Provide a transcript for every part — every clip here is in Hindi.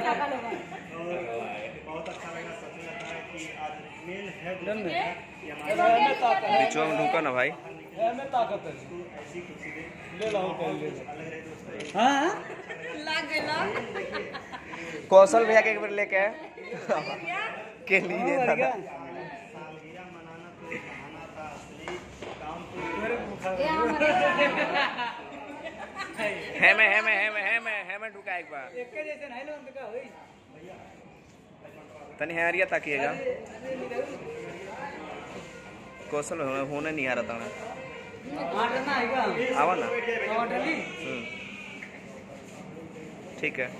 बहुत अच्छा लगा, सच में लगता है कि आज मेन है बीचों में ढूंढा ना भाई, ताकत है। ऐसी कुर्सी दे ले लो अलग रहे दोस्तों। हाँ कौशल भैया के एक बार लेके आए के लिए था। सालगिरह मनाना तो एक बहाना था, असली काम तो है मैं ढूंढा एक बार तनी हरिया ताकिएगा। कौशल होने नहीं आ रहा था आवा ना। ठीक है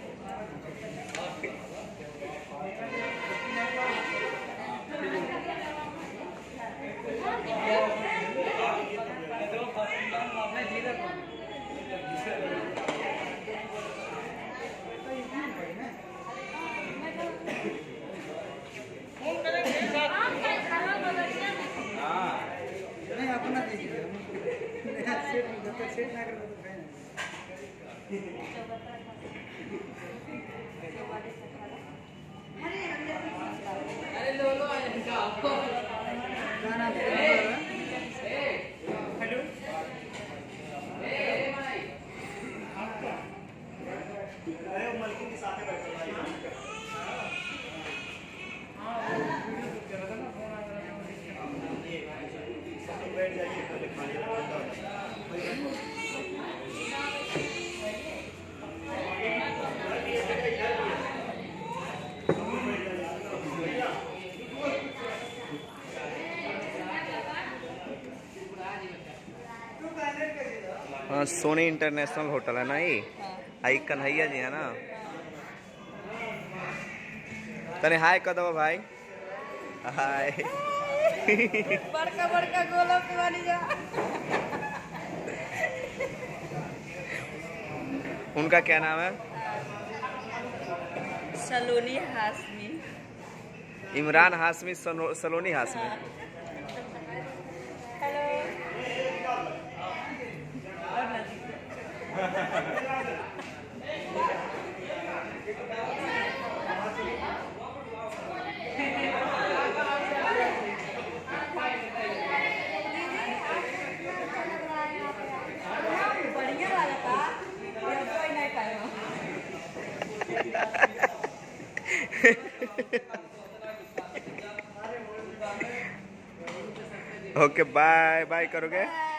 हाँ सोनी इंटरनेशनल होटल है ना ये। आई कन्हैया जी है ना। तने हाय कर दो भाई। हाय बड़का बड़का गोला वाली जा। उनका क्या नाम है? सलोनी हाशमी। इमरान हाशमी, सलोनी हाशमी। बढ़िया वाला था, कोई नहीं पाएगा। ओके बाय बाय करोगे।